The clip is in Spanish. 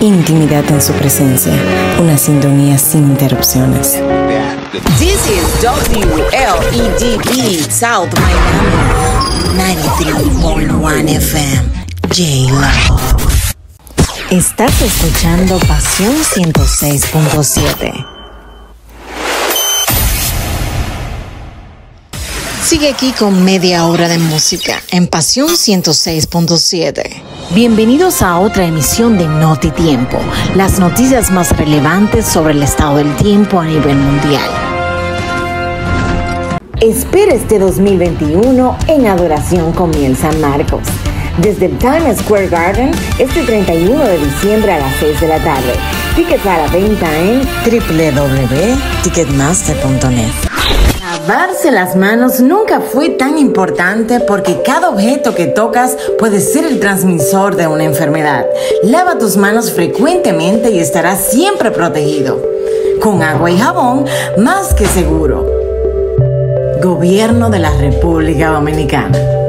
Intimidad en su presencia, una sintonía sin interrupciones. This is WLEDB South Miami 93.1 FM J-Love. Estás escuchando Pasión 106.7. Sigue aquí con media hora de música en Pasión 106.7. Bienvenidos a otra emisión de Noti Tiempo, las noticias más relevantes sobre el estado del tiempo a nivel mundial. Espera este 2021 en Adoración con Miel San Marcos. Desde el Times Square Garden, este 31 de diciembre a las 6 de la tarde. Tickets a la venta en www.ticketmaster.net. Lavarse las manos nunca fue tan importante porque cada objeto que tocas puede ser el transmisor de una enfermedad. Lava tus manos frecuentemente y estarás siempre protegido. Con agua y jabón, más que seguro. Gobierno de la República Dominicana.